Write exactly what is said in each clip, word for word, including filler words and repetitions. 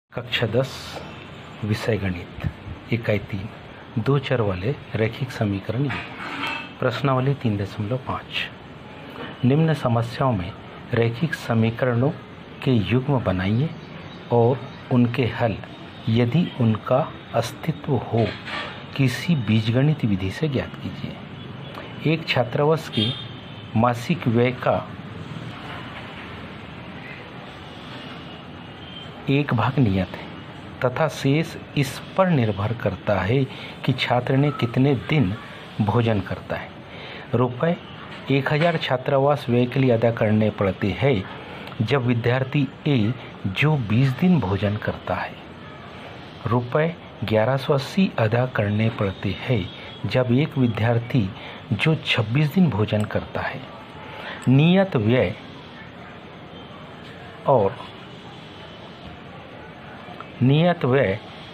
कक्षा दस विषय गणित इकाई तीन दो चर वाले रैखिक समीकरण ये प्रश्नावली तीन दशमलव पाँच। निम्न समस्याओं में रैखिक समीकरणों के युग्म बनाइए और उनके हल यदि उनका अस्तित्व हो किसी बीजगणित विधि से ज्ञात कीजिए। एक छात्रावास के मासिक व्यय का एक भाग नियत है तथा शेष इस पर निर्भर करता है कि छात्र ने कितने दिन भोजन करता है। रुपए एक हजार छात्रावास व्यय के लिए अदा करने पड़ते हैं जब विद्यार्थी ए जो बीस दिन भोजन करता है। रुपए ग्यारह सौ अस्सी अदा करने पड़ते हैं जब एक विद्यार्थी जो छब्बीस दिन भोजन करता है। नियत व्यय और नियत व्यय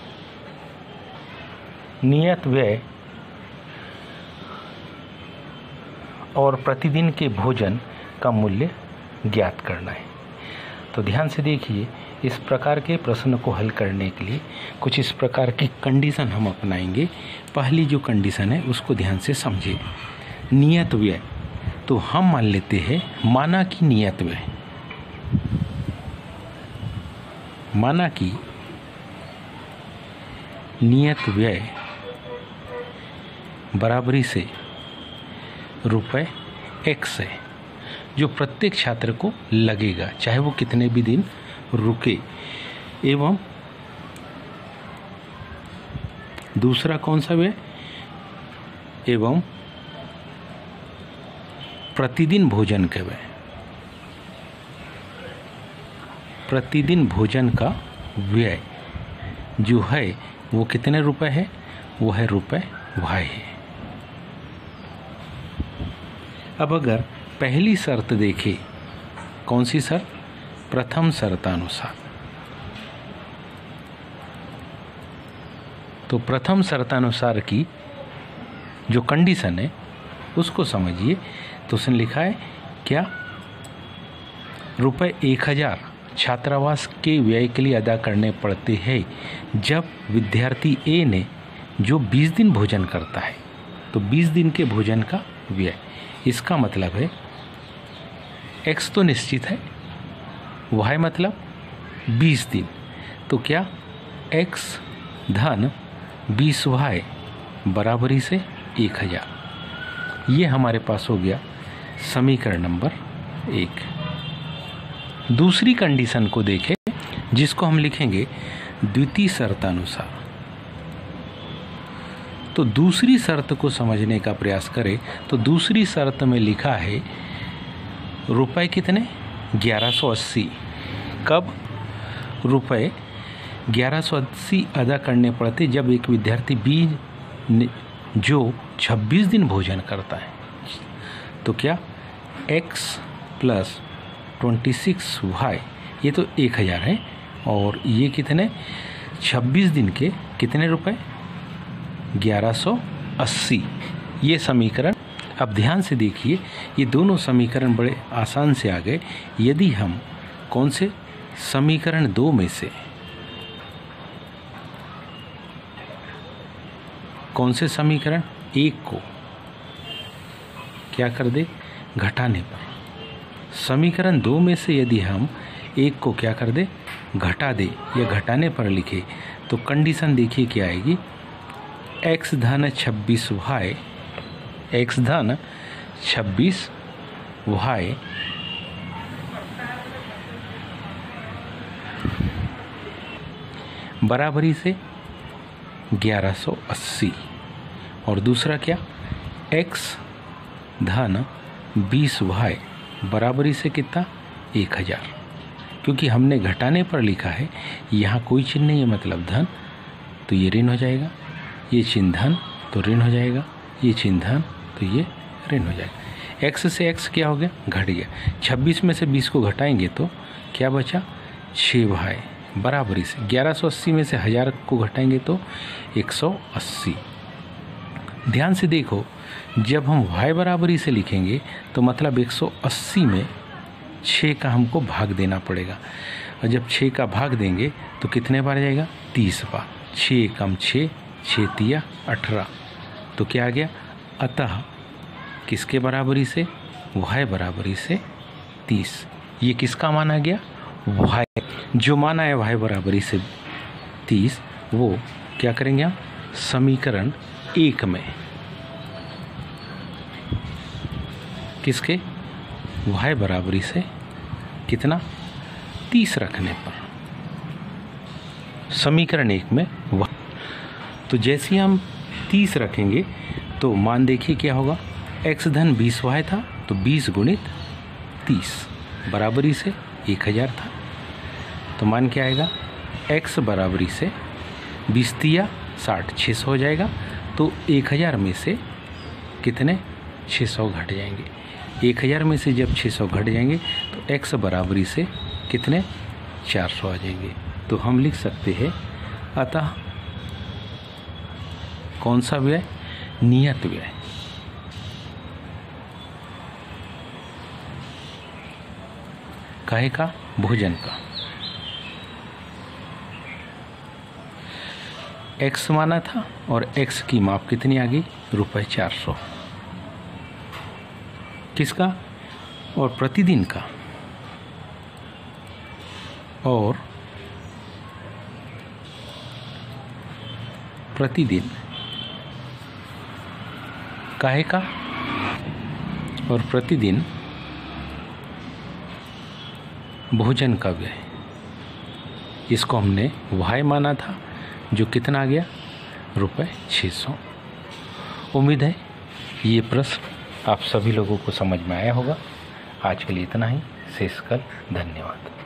नियत व्यय और प्रतिदिन के भोजन का मूल्य ज्ञात करना है। तो ध्यान से देखिए, इस प्रकार के प्रश्न को हल करने के लिए कुछ इस प्रकार की कंडीशन हम अपनाएंगे। पहली जो कंडीशन है उसको ध्यान से समझिए। नियत व्यय, तो हम मान लेते हैं माना कि नियत व्यय माना कि नियत व्यय बराबरी से रुपए एक्स है जो प्रत्येक छात्र को लगेगा चाहे वो कितने भी दिन रुके। एवं दूसरा कौन सा व्यय, एवं प्रतिदिन भोजन का व्यय प्रतिदिन भोजन का व्यय जो है वो कितने रुपए है, वो है रुपए वाई है। अब अगर पहली शर्त देखें, कौन सी शर्त, प्रथम शर्तानुसार, तो प्रथम शर्तानुसार की जो कंडीशन है उसको समझिए। तो उसने लिखा है क्या, रुपए एक हजार छात्रावास के व्यय के लिए अदा करने पड़ते हैं जब विद्यार्थी ए ने जो बीस दिन भोजन करता है। तो बीस दिन के भोजन का व्यय, इसका मतलब है एक्स तो निश्चित है, वाई मतलब बीस दिन। तो क्या एक्स धन बीस वाई बराबरी से एक हजार। ये हमारे पास हो गया समीकरण नंबर एक। दूसरी कंडीशन को देखें जिसको हम लिखेंगे द्वितीय शर्तानुसार। तो दूसरी शर्त को समझने का प्रयास करें तो दूसरी शर्त में लिखा है रुपए कितने, ग्यारह सौ अस्सी। कब रुपए ग्यारह सौ अस्सी अदा करने पड़ते जब एक विद्यार्थी बी जो छब्बीस दिन भोजन करता है। तो क्या x plus twenty six y, ये तो एक हज़ार है और ये कितने छब्बीस दिन के कितने रुपए, ग्यारह सौ अस्सी। ये समीकरण, अब ध्यान से देखिए, ये दोनों समीकरण बड़े आसान से आ गए यदि हम कौन से समीकरण दो में से कौन से समीकरण एक को क्या कर दे, घटाने पर। समीकरण दो में से यदि हम एक को क्या कर दे, घटा दे या घटाने पर लिखे तो कंडीशन देखिए क्या आएगी, एक्स धन छब्बीस वाई एक्स धन छब्बीस वाई बराबरी से ग्यारह सौ अस्सी। और दूसरा क्या, एक्स धन बीस वाई बराबरी से कितना, एक हज़ार। क्योंकि हमने घटाने पर लिखा है, यहाँ कोई चिन्ह नहीं है मतलब धन, तो ये ऋण हो जाएगा, ये चिन्ह धन तो ऋण हो जाएगा, ये चिन्ह धन तो ये ऋण हो जाएगा। एक्स से एक्स क्या हो गया, घट गया। छब्बीस में से बीस को घटाएंगे तो क्या बचा, छः भाई बराबरी से ग्यारह सौ अस्सी में से हज़ार को घटाएंगे तो एक सौ अस्सी। ध्यान से देखो, जब हम y बराबरी से लिखेंगे तो मतलब एक सौ अस्सी में छः का हमको भाग देना पड़ेगा। और जब छः का भाग देंगे तो कितने बार जाएगा? तीस बार। छः कम छः, छः तिया अठारह, तो क्या आ गया? अतः किसके बराबरी से? y बराबरी से तीस। ये किसका माना गया? y। जो माना है y बराबरी से तीस, वो क्या करेंगे हम? समीकरण एक में किसके? y बराबरी से कितना? तीस रखने पर समीकरण एक में वह, तो जैसे हम तीस रखेंगे तो मान देखिए क्या होगा? x धन बीस वाई था तो बीस गुणित तीस बराबरी से एक हज़ार था, तो मान क्या आएगा? x बराबरी से बीस तिया साठ, छः सौ हो जाएगा। तो एक हज़ार में से कितने? छः सौ घट जाएंगे। एक हज़ार में से जब छः सौ घट जाएंगे तो x बराबरी से कितने? चार सौ आ जाएंगे। तो हम लिख सकते हैं अतः कौन सा व्यय? नियत व्यय। काहे का? भोजन का। x माना था और x की माप कितनी आ गई? रुपये चार सौ। किसका? और प्रतिदिन का। और प्रतिदिन काहे का? और प्रतिदिन भोजन का व्यय। इसको हमने y माना था, जो कितना आ गया? रुपये छः सौ। उम्मीद है ये प्रश्न आप सभी लोगों को समझ में आया होगा। आज के लिए इतना ही। शेष कल। धन्यवाद।